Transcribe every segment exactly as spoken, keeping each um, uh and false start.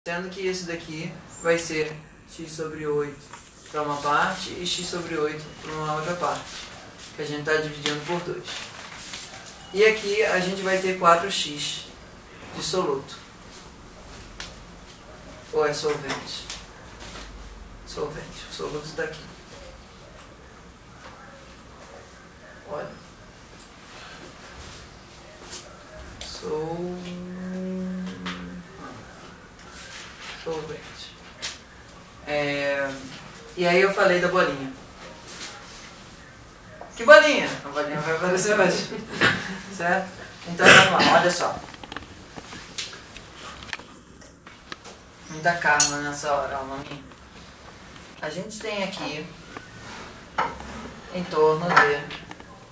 Sendo que esse daqui vai ser x sobre oito para uma parte e x sobre oito para uma outra parte, que a gente está dividindo por dois. E aqui a gente vai ter quatro x de soluto. Ou é solvente? Solvente. O soluto está aqui. Olha. Sol... Solvente. É... E aí eu falei da bolinha. Que bolinha? A bolinha vai aparecer hoje. Certo? Então vamos lá, olha só. Muita calma nessa hora, maminha. A gente tem aqui em torno de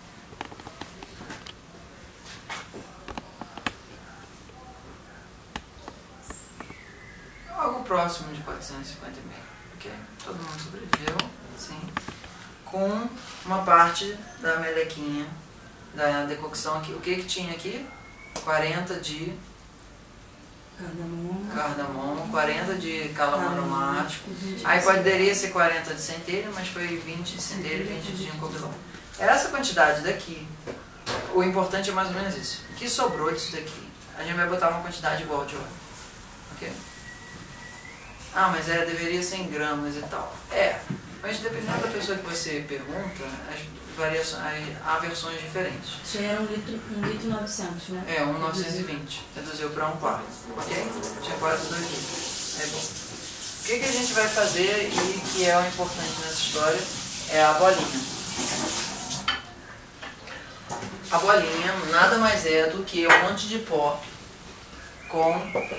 algo próximo de quatrocentos e cinquenta e meio, ok? Todo mundo sobreviveu, sim. Com uma parte da melequinha, da decocção aqui. O que que tinha aqui? quarenta de cardamomo, cardamomo, quarenta de cálamo aromático. Aí poderia ser quarenta de centelha, mas foi vinte de centelha e vinte de ginkgo biloba. Essa quantidade daqui, o importante é mais ou menos isso. O que sobrou disso daqui? A gente vai botar uma quantidade igual de óleo, ok? Ah, mas é, deveria ser em gramas e tal. É, mas dependendo da pessoa que você pergunta, as variações, há versões diferentes. Isso aí era um litro, um litro e novecentos, né? É, um novecentos e vinte. Reduziu para um quarto, ok? Tinha quase dois litros. É bom. O que, que a gente vai fazer e que é o importante nessa história é a bolinha. A bolinha nada mais é do que um monte de pó com...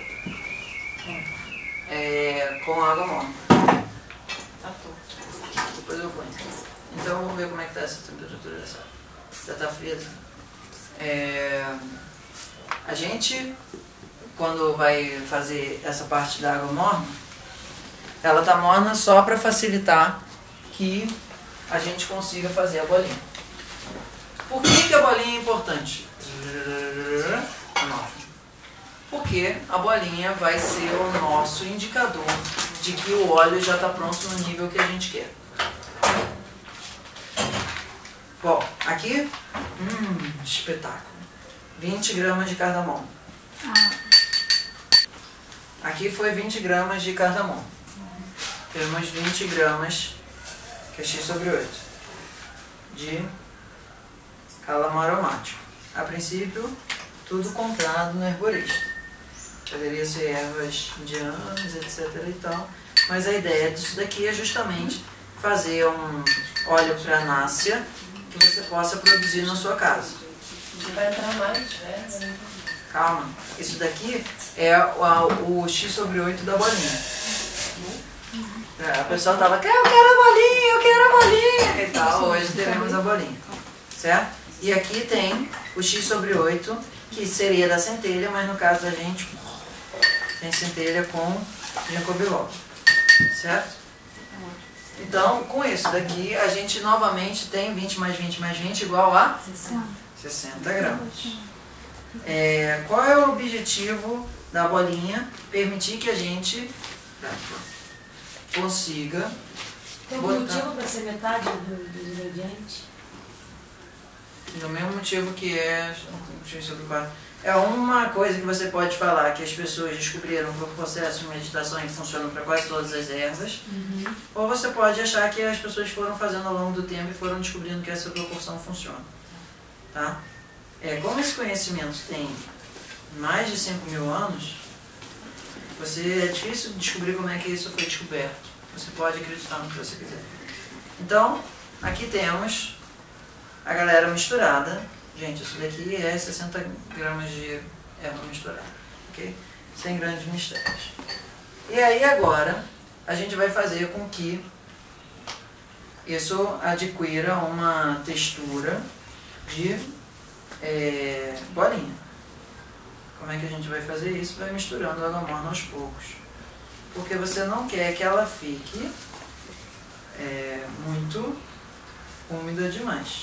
É, com água morna. Tá torto. Depois eu ponho. Então vamos ver como é que tá essa temperatura dessa. Já tá fria. É, a gente, quando vai fazer essa parte da água morna, ela tá morna só para facilitar que a gente consiga fazer a bolinha. Por que que a bolinha é importante? Porque a bolinha vai ser o nosso indicador de que o óleo já está pronto no nível que a gente quer. Bom, aqui, hum, espetáculo. vinte gramas de cardamomo. Aqui foi vinte gramas de cardamomo. Temos vinte gramas, que é x sobre oito, de cálamo aromático. A princípio, tudo comprado no herborista. Poderia ser ervas indianas, etc e tal. Mas a ideia disso daqui é justamente fazer um óleo pranácea que você possa produzir na sua casa. Vai entrar mais, né? Calma. Isso daqui é o, o x sobre oito da bolinha. A pessoa tava, eu quero a bolinha, eu quero a bolinha e tal. Hoje teremos a bolinha. Certo? E aqui tem o x sobre oito, que seria da centelha, mas no caso da gente... tem centelha com ginkgo biloba, certo? Então, com isso daqui, a gente novamente tem vinte mais vinte mais vinte igual a sessenta gramas. É, qual é o objetivo da bolinha? Permitir que a gente consiga... Tem algum motivo para ser metade do, do ingrediente? No mesmo motivo que é... É uma coisa que você pode falar que as pessoas descobriram por processo de meditação e funciona para quase todas as ervas. Uhum. Ou você pode achar que as pessoas foram fazendo ao longo do tempo e foram descobrindo que essa proporção funciona. Tá? É, como esse conhecimento tem mais de cinco mil anos, você, é difícil descobrir como é que isso foi descoberto. Você pode acreditar no que você quiser. Então, aqui temos a galera misturada. Gente, isso daqui é sessenta gramas de erva misturada, ok? Sem grandes mistérios. E aí agora, a gente vai fazer com que isso adquira uma textura de é, bolinha. Como é que a gente vai fazer isso? Vai misturando a água morna aos poucos. Porque você não quer que ela fique é, muito úmida demais.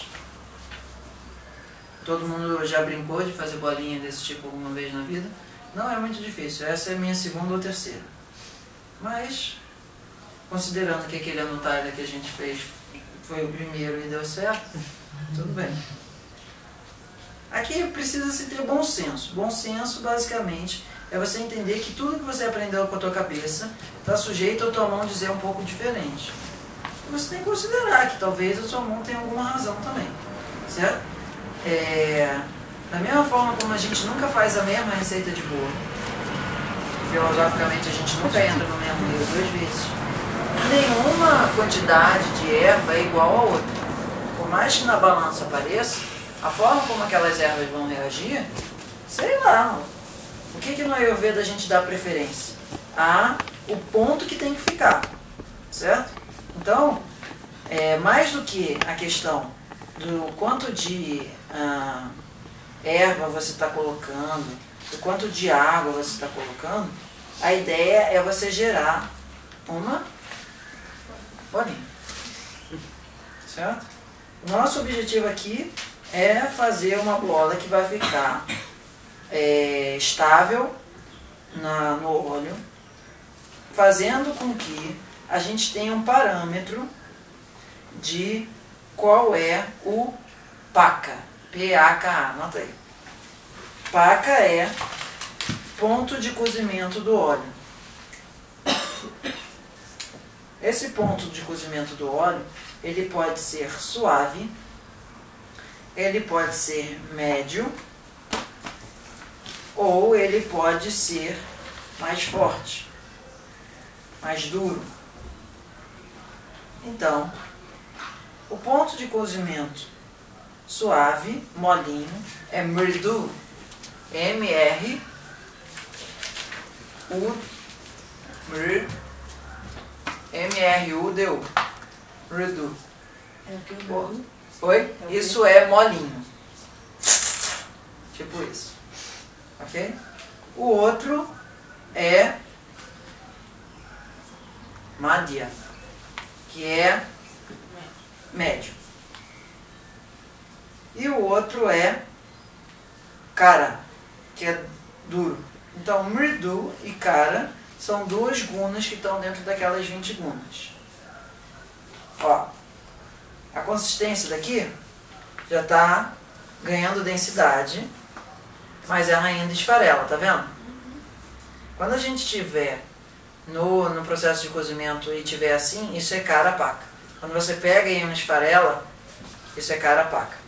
Todo mundo já brincou de fazer bolinha desse tipo alguma vez na vida? Não é muito difícil. Essa é a minha segunda ou terceira. Mas, considerando que aquele anutário que a gente fez foi o primeiro e deu certo, tudo bem. Aqui precisa se ter bom senso. Bom senso, basicamente, é você entender que tudo que você aprendeu com a tua cabeça está sujeito a tua mão dizer um pouco diferente. Você tem que considerar que talvez a sua mão tenha alguma razão também, certo? É, da mesma forma como a gente nunca faz a mesma receita de bolo, filosoficamente a gente nunca entra no mesmo erro duas vezes, nenhuma quantidade de erva é igual a outra. Por mais que na balança apareça, a forma como aquelas ervas vão reagir, sei lá. O que que no Ayurveda a gente dá preferência? A o ponto que tem que ficar, certo? Então, é, mais do que a questão do quanto de ah, erva você está colocando, do quanto de água você está colocando, a ideia é você gerar uma bolinha, certo? O nosso objetivo aqui é fazer uma bola que vai ficar é, estável na, no óleo, fazendo com que a gente tenha um parâmetro de qual é o Paka, P A K A, anota aí. Paka é ponto de cozimento do óleo. Esse ponto de cozimento do óleo, ele pode ser suave, ele pode ser médio, ou ele pode ser mais forte, mais duro. Então, o ponto de cozimento suave, molinho, é mridu, M R U M R U D U, mridu. É o que eu dou. Oi? Isso é molinho. Tipo isso. Ok? O outro é madhya, que é médio. E o outro é kara, que é duro. Então, mridu e kara são duas gunas que estão dentro daquelas vinte gunas. Ó, a consistência daqui já está ganhando densidade, mas ela ainda esfarela, tá vendo? Quando a gente tiver no, no processo de cozimento e tiver assim, isso é kara paka. Quando você pega e uma esfarela, isso é kara paka.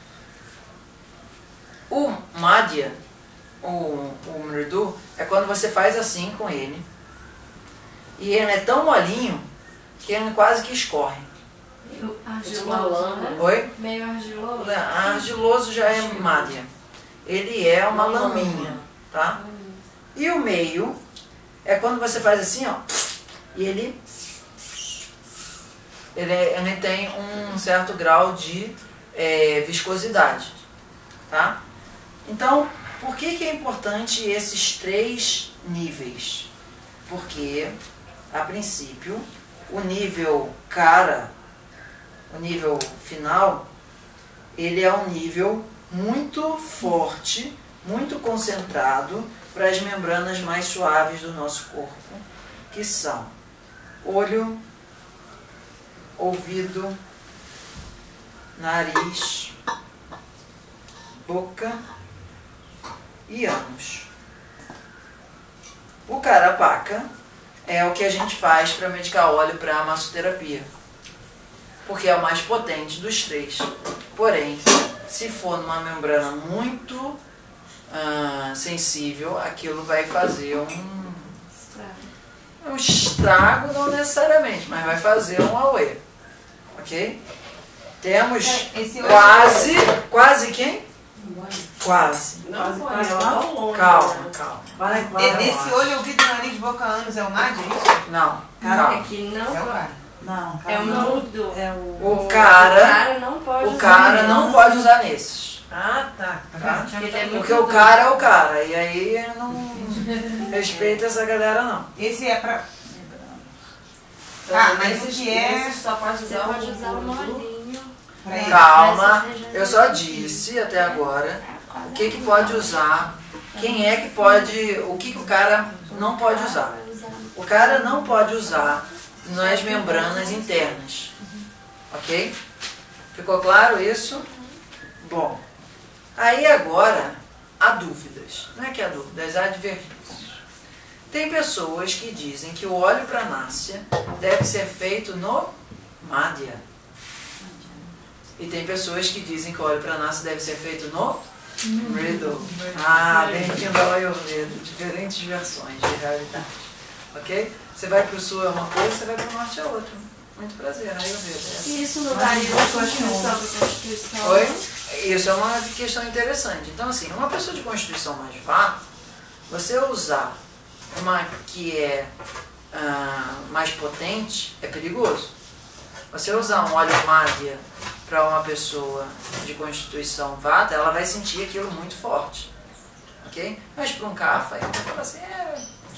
O madhya, o, o mridu, é quando você faz assim com ele, e ele é tão molinho que ele quase que escorre. Meio Uma argiloso, lama. né? Oi? Meio argiloso. Argiloso já é madhya. Ele é uma laminha, tá? E o meio é quando você faz assim, ó, e ele, ele, ele tem um certo grau de é, viscosidade, tá? Então, por que que é importante esses três níveis? Porque, a princípio, o nível kara, o nível final, ele é um nível muito forte, muito concentrado para as membranas mais suaves do nosso corpo, que são olho, ouvido, nariz, boca e ânus. O Karapaka é o que a gente faz para medicar óleo para a massoterapia, porque é o mais potente dos três. Porém, se for numa membrana muito ah, sensível, aquilo vai fazer um, um estrago, não necessariamente, mas vai fazer um auê. Ok? Temos Esse olho- quase, quase quem? Quase. Não, pô, quase, ela quase. tá longe. Calma, né? calma. Vai, vai. Desse olho, ouvido, nariz, boca, ânus é o Madhya, é isso? Não, É calma. que É o não cara. Não, é o calma. mudo. É o... O cara, O cara não pode o usar cara isso. não pode usar nesses. Ah, tá. Tá? Tá. Ele é muito Porque o cara é o cara. E aí não respeita essa galera não. Esse é pra... Então, Ah, mas nesses- o que é- nesses só pode Você usar pode o usar o mudo. molinho. pra ele. Calma, Mas você já eu só disse. disse até agora o que que pode usar, quem é que pode, o que que o cara não pode usar. Vai usar O cara não pode usar nas membranas internas. Ok? Ficou claro isso? Bom, aí agora há dúvidas. Não é que há dúvidas, há divergências. Tem pessoas que dizem que o óleo pranácia deve ser feito no Madhya. E tem pessoas que dizem que o óleo pranácia deve ser feito no Mridu. Ah, bem-vindo ao Ayurveda. Diferentes versões de realidade. Ok? Você vai para o sul é uma coisa, você vai para o norte é outra. Muito prazer, Ayurveda. E isso não daria da Constituição para Constituição? Oi? Isso é uma questão interessante. Então, assim, uma pessoa de constituição mais vata, você usar uma que é ah, mais potente é perigoso. Você usar um óleo Madhya para uma pessoa de constituição vata, ela vai sentir aquilo muito forte. Ok? Mas para um Kapha, ela vai falar assim, é...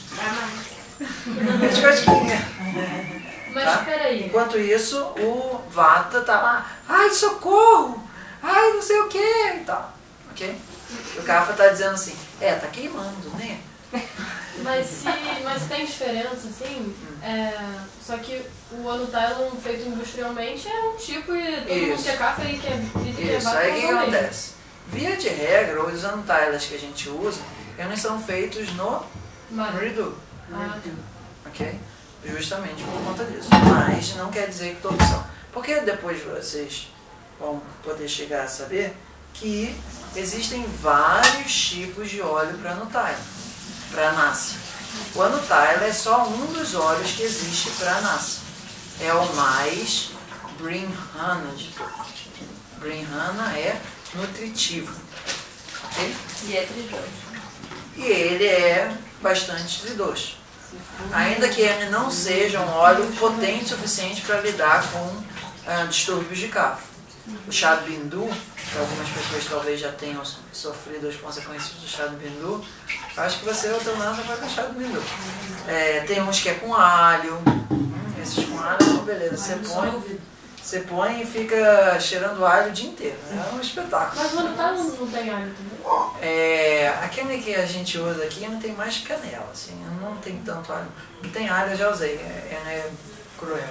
é de gostinha. Mas Tá? peraí. Enquanto isso, o vata tá lá, ai, socorro! Ai, não sei o que e tal. Ok? O Kapha tá dizendo assim, é, tá queimando, né? Mas, se, mas tem diferença, assim? É, só que o Anutailan feito industrialmente é um tipo e todo mundo que é café e que é vida e Isso, aí o que acontece? Via de regra, os Anutailas que a gente usa, eles são feitos no Mridu. Ah, tá. Ok? Justamente por conta disso. Mas não quer dizer que todos são. Porque depois vocês vão poder chegar a saber que existem vários tipos de óleo para Anutailan. Para Nasa. O Anutailan é só um dos óleos que existe para Nasa. É o mais Brihana de todos. Brihana é nutritivo. Ok? E é tridoso. E ele é bastante tridoso. Ainda que ele não seja um óleo potente o suficiente para lidar com ah, distúrbios de Kapha. O chá do bindu, que algumas pessoas talvez já tenham sofrido as consequências do chá do bindu, acho que você, o teu nasa, vai com o chá do bindu. É, tem uns que é com alho, hum, esses com alho são beleza. Você põe, você põe e fica cheirando alho o dia inteiro. É um espetáculo. Mas o Anutailan não tem alho também? É, aquele que a gente usa aqui não tem mais canela, assim, não tem tanto alho. O que tem alho eu já usei, é, é cruel.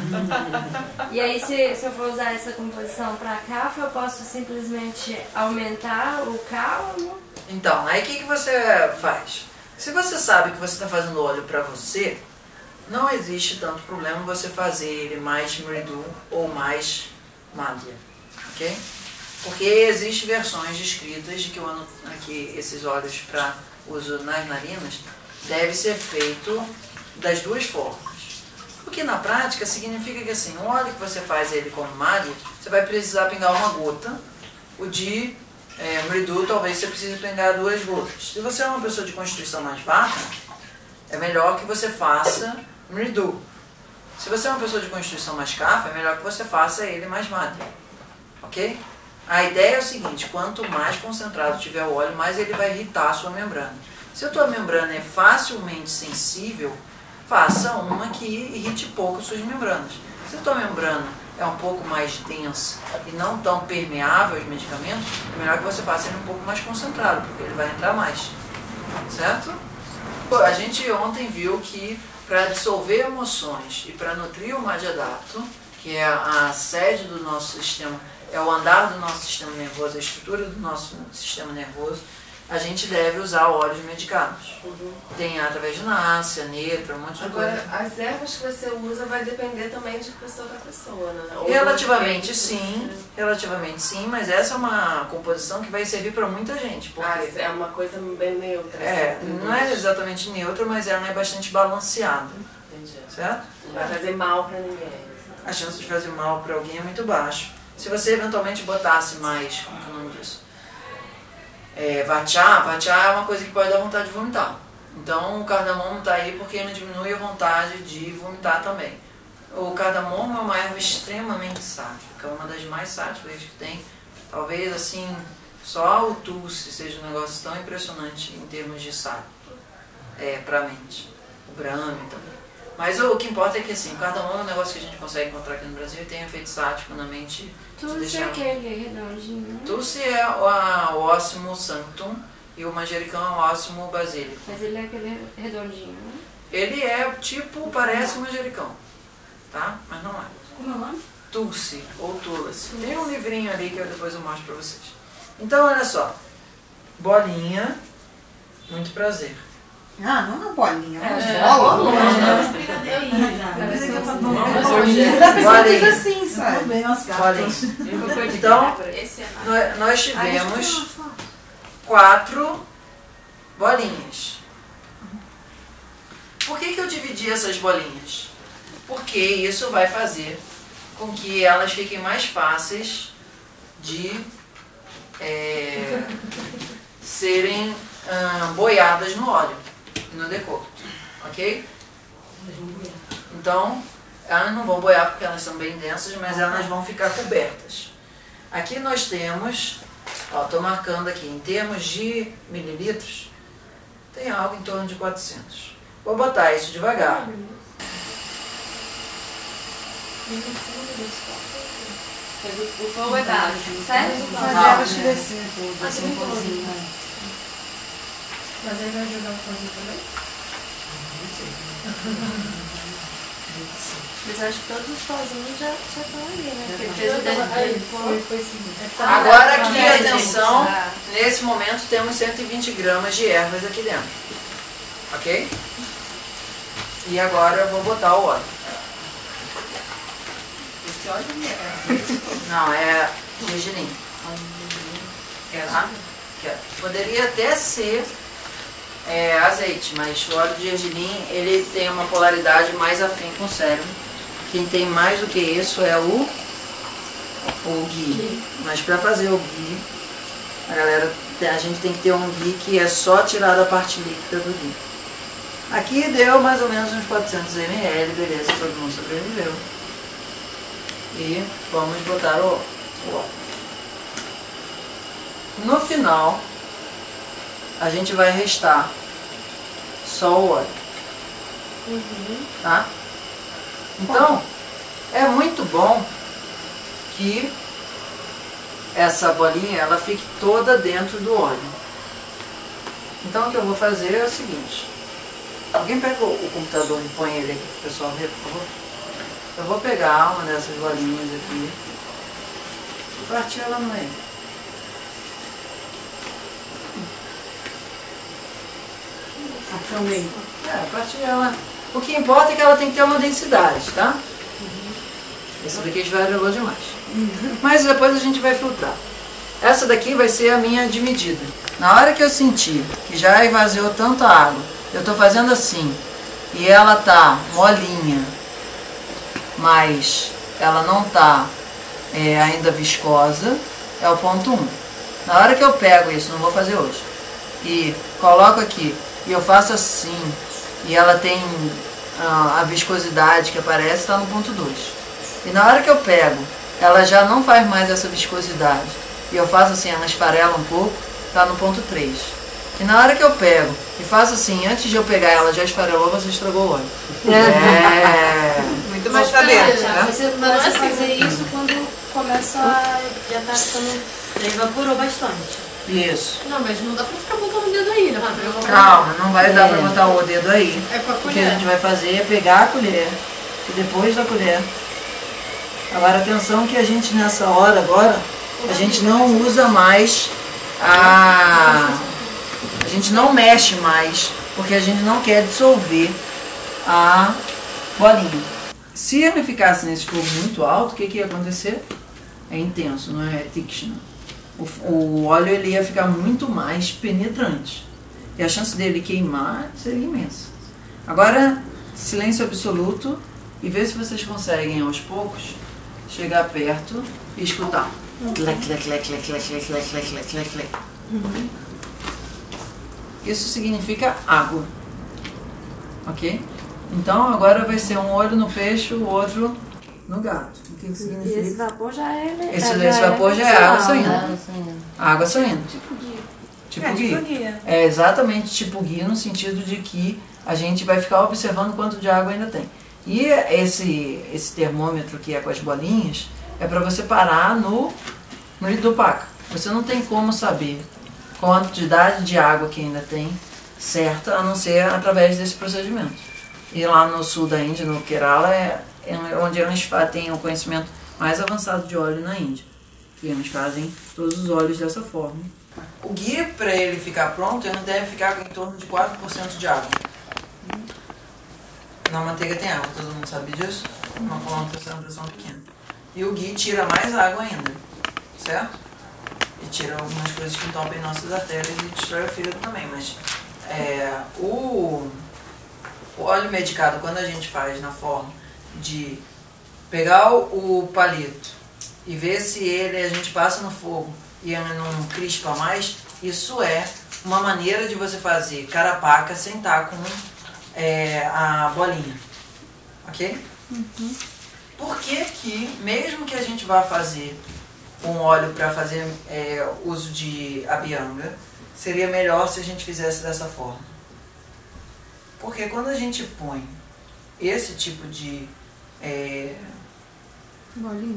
E aí, se, se eu for usar essa composição para Kapha, eu posso simplesmente aumentar o calmo? Então, aí o que, que você faz? Se você sabe que você está fazendo óleo para você, não existe tanto problema você fazer ele mais Mridu ou mais Madhya, ok? Porque existem versões descritas de que, o ano, que esses óleos para uso nas narinas deve ser feito das duas formas. O que na prática significa que assim, um óleo que você faz ele como Madhya, você vai precisar pingar uma gota. O de é, Mridu talvez você precise pingar duas gotas. Se você é uma pessoa de constituição mais vata, é melhor que você faça Mridu. Se você é uma pessoa de constituição mais Kapha, é melhor que você faça ele mais Madhya. Ok? A ideia é o seguinte, quanto mais concentrado tiver o óleo, mais ele vai irritar a sua membrana. Se a tua membrana é facilmente sensível, faça uma que irrite pouco as suas membranas. Se a tua membrana é um pouco mais densa e não tão permeável aos medicamentos, é melhor que você faça ele um pouco mais concentrado, porque ele vai entrar mais. Certo? Pô, a gente ontem viu que para dissolver emoções e para nutrir o Madhyadatta, que é a, a sede do nosso sistema, é o andar do nosso sistema nervoso, a estrutura do nosso sistema nervoso, a gente deve usar óleos medicados. Uhum. Tem através de náusea, netra, um monte de Agora, coisa. as ervas que você usa vai depender também de pessoa para pessoa, né? Ou Relativamente do sim, efeito. relativamente sim, mas essa é uma composição que vai servir para muita gente. Porque Ah, é uma coisa bem neutra. é, assim, não é exatamente neutra, mas ela é bastante balanceada. Entendi. Certo? Não vai fazer mal para ninguém. A chance de fazer mal para alguém é muito baixa. Se você eventualmente botasse mais, como que é o nome disso? É, vatchá, vatchá é uma coisa que pode dar vontade de vomitar. Então o cardamomo está aí porque ele diminui a vontade de vomitar também. O cardamomo é uma erva extremamente sátrica, é uma das mais sátricas que tem. Talvez assim, só o tulsi seja um negócio tão impressionante em termos de sátrico, é, para a mente. O brahmi também. Mas o que importa é que assim, o cardamomo é um negócio que a gente consegue encontrar aqui no Brasil e tem efeito sático na mente. Tudo de isso é aquele redondinho, né? Tulsi é o, a, o ósimo sanctum e o manjericão é o ósimo basílico. Mas ele é aquele redondinho, né? Ele é tipo, parece manjericão, tá? Mas não é. Como é o nome? Tulsi ou Tulsi. Tem um livrinho ali que eu depois eu mostro pra vocês. Então, olha só. Bolinha, muito prazer. Ah, não é uma bolinha, é uma É, bola. Bolinha. assim, sabe? Bolinha. Então, nó- nós tivemos quatro bolinhas. Por que que eu dividi essas bolinhas? Porque isso vai fazer com que elas fiquem mais fáceis de é, serem ah, boiadas no óleo e no decor, ok? Então, elas não vão boiar porque elas são bem densas, mas elas vão ficar cobertas. Aqui nós temos, ó, estou marcando aqui, em termos de mililitros, tem algo em torno de quatrocentos. Vou botar isso devagar. O fogo é baixo, certo? Fazer elas crescer tudo, assim, um pouquinho. Mas aí vai jogar o pãozinho também? Mas eu acho que todos os pozinhos já já estão ali, né? Porque ele Aí, fez o dedo foi, foi sim. Agora aqui, Ah, atenção, ah. nesse momento temos cento e vinte gramas de ervas aqui dentro, ok? E agora eu vou botar o óleo. Esse óleo é Não, é gergelim. Tá? Que é- Poderia até ser é, azeite, mas o óleo de gergelim ele tem uma polaridade mais afim com o cérebro. Quem tem mais do que isso é o, o ghee. Mas para fazer o ghee, a galera, a gente tem que ter um ghee que é só tirar da parte líquida do ghee. Aqui deu mais ou menos uns quatrocentos mililitros, beleza, todo mundo sobreviveu. E vamos botar o, o óleo. No final, a gente vai restar só o óleo. Tá? Então, é muito bom que essa bolinha ela fique toda dentro do óleo. Então, o que eu vou fazer é o seguinte. Alguém pega o computador e põe ele aqui para o pessoal ver, por favor? Eu vou pegar uma dessas bolinhas aqui e partir ela no meio. Até o meio. É, partir ela. O que importa é que ela tem que ter uma densidade, tá? Essa daqui a gente vai jogou demais. Mas depois a gente vai filtrar. Essa daqui vai ser a minha de medida. Na hora que eu sentir que já esvaziou tanta água, eu estou fazendo assim, e ela tá molinha, mas ela não tá é, ainda viscosa, é o ponto um. Na hora que eu pego isso, não vou fazer hoje, e coloco aqui, e eu faço assim, e ela tem ah, a viscosidade que aparece, está no ponto dois. E na hora que eu pego, ela já não faz mais essa viscosidade, e eu faço assim, ela esfarela um pouco, está no ponto três. E na hora que eu pego e faço assim, antes de eu pegar ela já esfarelou, você estragou o óleo. É. muito mais pra dentro, Já, né? você não vai fazer isso quando começa a... já tá ficando... já evaporou bastante. Isso. Não, mas não dá pra ficar botando o dedo aí, né? Pra eu- Calma, não vai dar pra botar o dedo aí. É com a O que a colher. gente vai fazer é pegar a colher e depois da colher. Agora atenção que a gente nessa hora agora, a gente não usa mais a... A gente não mexe mais, porque a gente não quer dissolver a bolinha. Se ele ficasse nesse fogo muito alto, o que, que ia acontecer? É intenso, não é Tictina. O, o óleo ele ia ficar muito mais penetrante. E a chance dele queimar seria imensa. Agora, silêncio absoluto e vê se vocês conseguem aos poucos chegar perto e escutar. Clec, clec, clec, clec, clec, clec, clec, clec, clec, clec, clec. Isso significa água. Ok? Então agora vai ser um olho no peixe, o outro no gato. O que, que E esse significa? vapor já é... Esse, já esse vapor já é água natural, saindo. né? Água saindo. Tipo É, guia. tipo guia. É exatamente tipo guia no sentido de que a gente vai ficar observando quanto de água ainda tem. E esse, esse termômetro que é com as bolinhas é para você parar no, no Idupaca. Você não tem como saber quantidade de água que ainda tem certa, a não ser através desse procedimento. E lá no sul da Índia, no Kerala, é, é onde eles têm o conhecimento mais avançado de óleo na Índia. E eles fazem todos os óleos dessa forma. O ghee, para ele ficar pronto, ele deve ficar em torno de quatro por cento de água. Na manteiga tem água, todo mundo sabe disso? Uma concentração pequena. E o ghee tira mais água ainda, certo? E tira algumas coisas que entopem nossas artérias e destrói o fígado também. Mas é, o, o óleo medicado, quando a gente faz na forma de pegar o, o palito e ver se ele a gente passa no fogo e ele não crispa mais, isso é uma maneira de você fazer carapaca sem estar com é, a bolinha. Ok? Uhum. Por que que, mesmo que a gente vá fazer um óleo para fazer é, uso de abhyanga, seria melhor se a gente fizesse dessa forma? Porque quando a gente põe esse tipo de é, bolinha,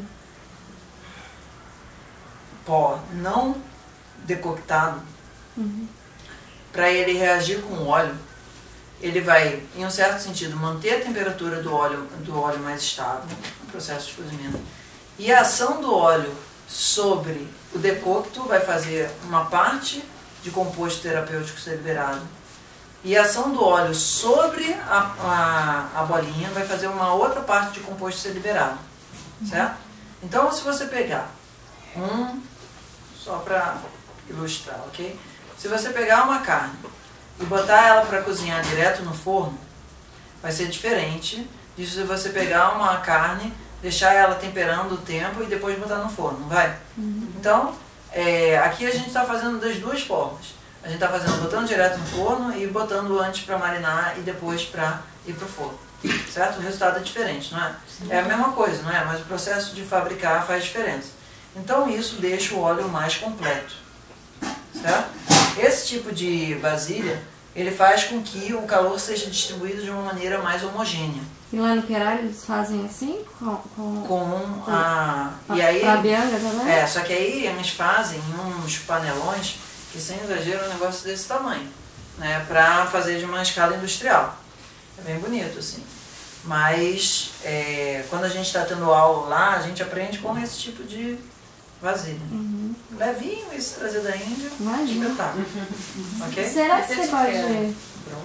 pó não decoctado, uhum, para ele reagir com o óleo, ele vai, em um certo sentido, manter a temperatura do óleo, do óleo mais estável no processo de cozimento. E a ação do óleo sobre o decocto vai fazer uma parte de composto terapêutico ser liberado. E a ação do óleo sobre a, a, a bolinha vai fazer uma outra parte de composto ser liberado. Certo? Então, se você pegar um, só para ilustrar, ok? Se você pegar uma carne e botar ela para cozinhar direto no forno, vai ser diferente de se você pegar uma carne, deixar ela temperando o tempo e depois botar no forno, não vai? Uhum. Então, é, aqui a gente está fazendo das duas formas. A gente está fazendo botando direto no forno e botando antes para marinar e depois para ir para o forno. Certo? O resultado é diferente, não é? Sim. É a mesma coisa, não é? Mas o processo de fabricar faz diferença. Então isso deixa o óleo mais completo. Certo? Esse tipo de vasilha, ele faz com que o calor seja distribuído de uma maneira mais homogênea. E lá no Kerala eles fazem assim? Com, com, com a... E aí, a abhyanga também? É, só que aí eles fazem uns panelões que, sem exagero, é um negócio desse tamanho, né? Pra fazer de uma escala industrial. É bem bonito, assim. Mas, é, quando a gente está tendo aula lá, a gente aprende com esse tipo de vasilha. Uhum. Levinho, isso trazer da Índia. Imagina. Espetáculo. Uhum. Ok? Será que você pode...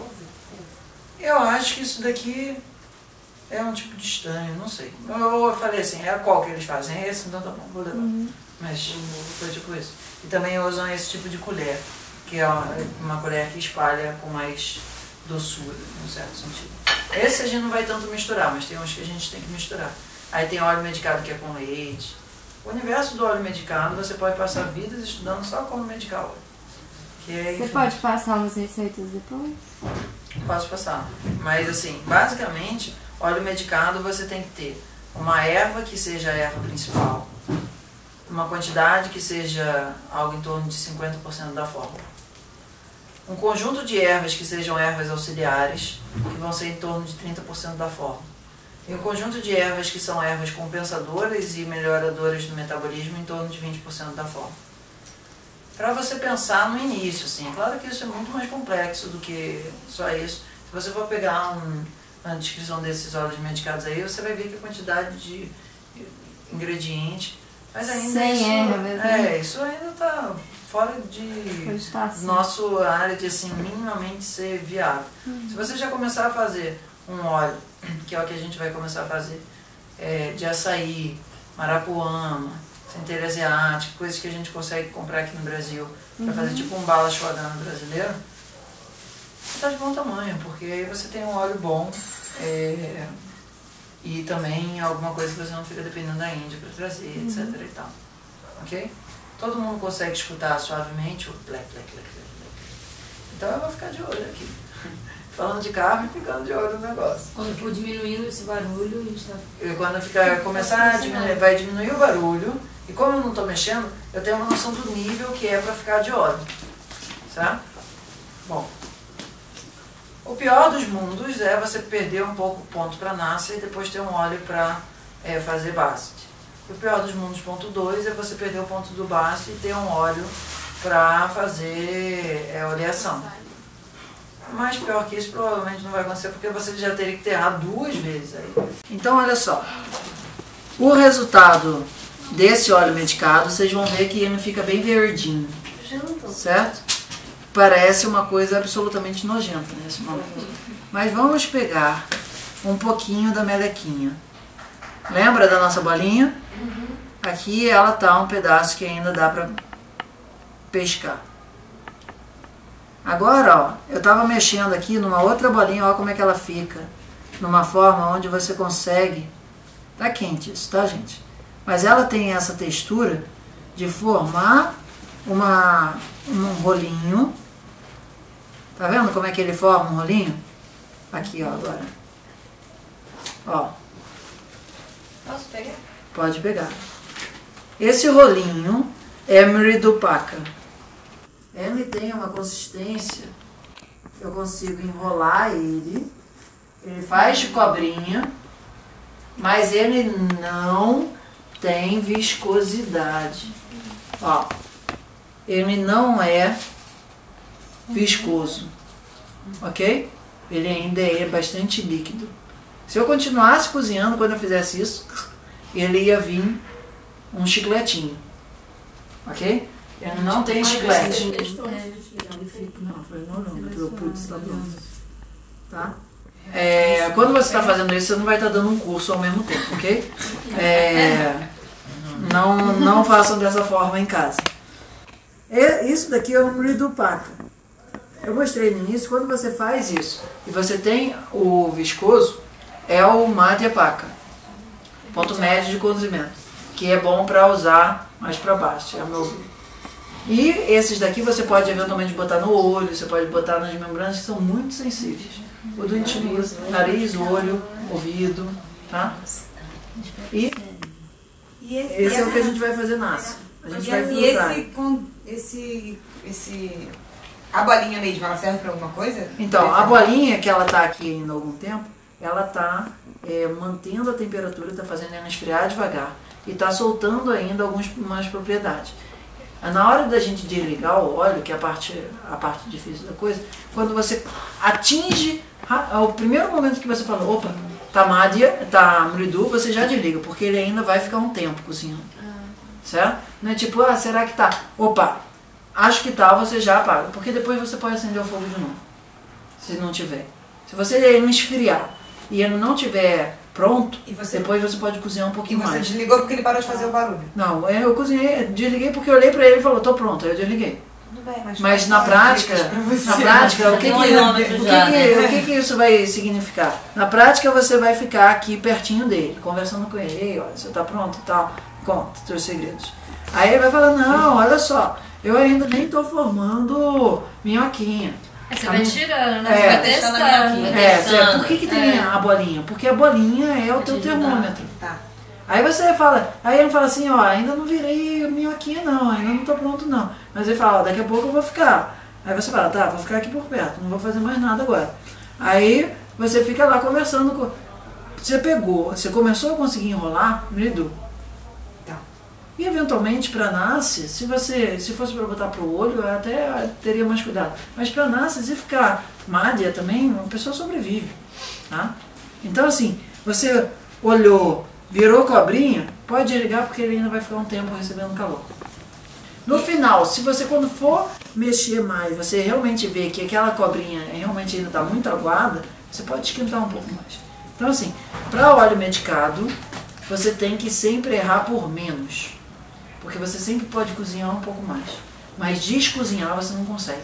Eu acho que isso daqui é um tipo de estanho, não sei. Eu, eu falei assim, é qual que eles fazem? É esse? Então tá bom, vou levar. Uhum. Mas foi tipo isso. E também usam esse tipo de colher, que é uma, uma colher que espalha com mais doçura, em um certo sentido. Esse a gente não vai tanto misturar, mas tem uns que a gente tem que misturar. Aí tem óleo medicado que é com leite. O universo do óleo medicado, você pode passar vidas estudando só como medicar óleo. Que é, você pode passar umas receitas depois? Posso passar. Mas assim, basicamente, óleo medicado você tem que ter uma erva que seja a erva principal, uma quantidade que seja algo em torno de cinquenta por cento da fórmula. Um conjunto de ervas que sejam ervas auxiliares, que vão ser em torno de trinta por cento da fórmula. E um conjunto de ervas que são ervas compensadoras e melhoradoras do metabolismo, em torno de vinte por cento da fórmula. Para você pensar no início, assim, é claro que isso é muito mais complexo do que só isso. Se você for pegar um, uma descrição desses óleos medicados aí, você vai ver que a quantidade de ingredientes, mas ainda sem isso, erva, é, isso ainda está fora de nosso área de assim, minimamente ser viável. Hum. Se você já começar a fazer um óleo, que é o que a gente vai começar a fazer, é, de açaí, marapuama, centelha asiática, coisas que a gente consegue comprar aqui no Brasil, para uhum. fazer tipo um bala ashwagandha brasileiro, está de bom tamanho, porque aí você tem um óleo bom é, e também alguma coisa que você não fica dependendo da Índia para trazer, uhum. etc e tal. Ok? Todo mundo consegue escutar suavemente o plec, plec, plec, plec. Então eu vou ficar de olho aqui. Falando de carro e ficando de olho no negócio. Quando for diminuindo esse barulho, a gente tá... E quando ficar, começar a diminuir, vai diminuir o barulho. E como eu não estou mexendo, eu tenho uma noção do nível que é para ficar de óleo. Certo? Bom. O pior dos mundos é você perder um pouco o ponto para nascer e depois ter um óleo para é, fazer base. O pior dos mundos, ponto dois, é você perder o ponto do base e ter um óleo para fazer é, oleação. mais pior que isso provavelmente não vai acontecer, porque você já teria que ter errado duas vezes aí. Então, olha só. O resultado desse óleo medicado, vocês vão ver que ele fica bem verdinho. Certo? Parece uma coisa absolutamente nojenta nesse momento. Mas vamos pegar um pouquinho da melequinha. Lembra da nossa bolinha? Aqui ela tá um pedaço que ainda dá pra pescar. Agora, ó, eu tava mexendo aqui numa outra bolinha, ó como é que ela fica. Numa forma onde você consegue... Tá quente isso, tá, gente? Mas ela tem essa textura de formar uma, um rolinho. Tá vendo como é que ele forma um rolinho? Aqui, ó, agora. Ó. Posso pegar? Pode pegar. Esse rolinho é mridupaca. Ele tem uma consistência, eu consigo enrolar ele, ele faz de cobrinha, mas ele não tem viscosidade. Ó, ele não é viscoso, ok? Ele ainda é bastante líquido. Se eu continuasse cozinhando, quando eu fizesse isso, ele ia vir um chicletinho, ok? Ele não tem chiclete. Não, foi não, não, porque o putz está pronto. Tá? É, quando você está fazendo isso, você não vai estar dando um curso ao mesmo tempo, ok? É, não, não façam dessa forma em casa. É, isso daqui é o mridupaca. Eu mostrei no início, quando você faz isso e você tem o viscoso, é o madhyapaka, ponto médio de cozimento, que é bom para usar mais para baixo, é o meu. E esses daqui você pode eventualmente botar no olho, você pode botar nas membranas que são muito sensíveis. O do intestino, nariz, olho, ouvido, tá? E, E esse, esse é o que a essa- gente vai fazer nasce. A gente E vai esse, filtrar. esse, com, esse, esse... A bolinha mesmo, ela serve pra alguma coisa? Então, a bolinha que ela tá aqui ainda há algum tempo, ela tá é, mantendo a temperatura, tá fazendo ela esfriar devagar e tá soltando ainda algumas propriedades. Na hora da gente desligar o óleo, que é a parte, a parte difícil da coisa, quando você atinge o primeiro momento que você fala, opa, tá madhya, tá mridu, você já desliga, porque ele ainda vai ficar um tempo cozinhando. Certo? Não é tipo, ah, será que tá? Opa, acho que tá, você já apaga, porque depois você pode acender o fogo de novo, se não tiver. Se você não esfriar e ele não tiver pronto, E você- depois você pode cozinhar um E pouquinho você mais. desligou porque ele parou de fazer o barulho. Não, eu cozinhei, desliguei porque eu olhei pra ele e falou, tô pronto, aí eu desliguei. Tudo bem, mas... Mas na quais prática, são as dicas pra você? na prática, o que Tem um que, olhômetro o que, já, que- né? o que que isso vai significar? Na prática você vai ficar aqui pertinho dele, conversando com ele, ei, olha, você tá pronto e tal, conta os teus segredos. Aí ele vai falar, não, olha só, eu ainda nem tô formando minhoquinha. Aí você vai tirando, né? É. Você vai Deixando a testando. minhoquinha. É, testando. certo. Por que que tem É. a bolinha? Porque a bolinha é o teu te ajudar. termômetro. Tá. Aí você fala, aí ele fala assim, ó, ainda não virei minhoquinha não, ainda não tô pronto não. Mas ele fala, ó, daqui a pouco eu vou ficar. Aí você fala, tá, vou ficar aqui por perto, não vou fazer mais nada agora. Aí você fica lá conversando com... Você pegou, você começou a conseguir enrolar, mridu. Tá. E eventualmente para nasce, se você, se fosse para botar pro olho, eu até teria mais cuidado. Mas para nasce, se ficar madhya também, a pessoa sobrevive, tá? Então assim, você olhou, virou cobrinha, pode desligar porque ele ainda vai ficar um tempo recebendo calor. No final, se você quando for mexer mais, você realmente vê que aquela cobrinha realmente ainda está muito aguada, você pode esquentar um pouco mais. Então assim, para óleo medicado, você tem que sempre errar por menos. Porque você sempre pode cozinhar um pouco mais. Mas descozinhar você não consegue.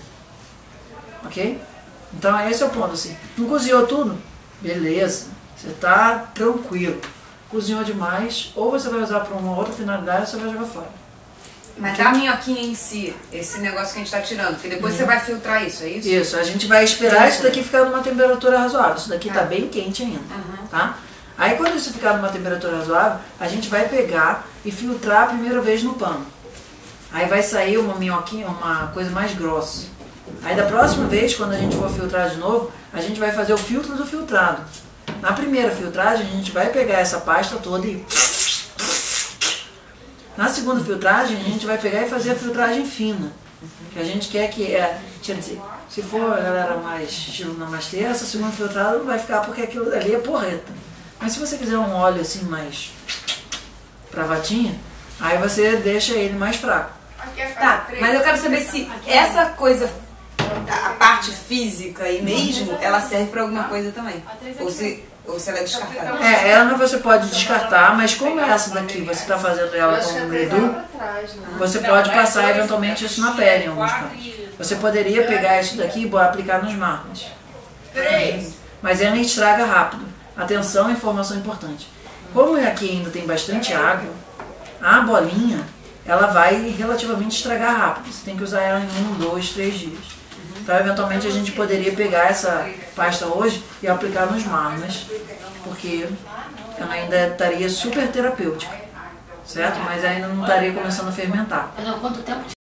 Ok? Então esse é o ponto assim. Não cozinhou tudo? Beleza. Você está tranquilo. Cozinhou demais, ou você vai usar para uma outra finalidade ou você vai jogar fora. Mas a minhoquinha em si, esse negócio que a gente tá tirando, porque depois você vai filtrar isso, é isso? Isso, a gente vai esperar isso daqui ficar numa temperatura razoável. Isso daqui está Ah. bem quente ainda. Aham. Tá? Aí quando isso ficar numa temperatura razoável, a gente vai pegar e filtrar a primeira vez no pano. Aí vai sair uma minhoquinha, uma coisa mais grossa. Aí da próxima vez, quando a gente for filtrar de novo, a gente vai fazer o filtro do filtrado. Na primeira filtragem, a gente vai pegar essa pasta toda e... Na segunda filtragem, a gente vai pegar e fazer a filtragem fina. O que a gente quer que é, quer dizer, se for a galera mais estilo namastê, essa segunda filtrada não vai ficar porque aquilo dali é porreta. Mas se você quiser um óleo assim mais pra vatinha, aí você deixa ele mais fraco. Tá, mas eu quero saber se essa coisa, a parte física aí mesmo, ela serve pra alguma coisa também. Ou se, ou se ela é descartável. É, ela você pode descartar, mas como essa daqui você está fazendo ela com um redu, você pode passar eventualmente isso na pele em alguns casos. Você poderia pegar isso daqui e aplicar nos marcos. Mas ela estraga rápido. Atenção, informação importante. Como aqui ainda tem bastante água, a bolinha ela vai relativamente estragar rápido. Você tem que usar ela em um, dois, três dias. Então, eventualmente, a gente poderia pegar essa pasta hoje e aplicar nos marmas, porque ela ainda estaria super terapêutica, certo? Mas ainda não estaria começando a fermentar. Quanto tempo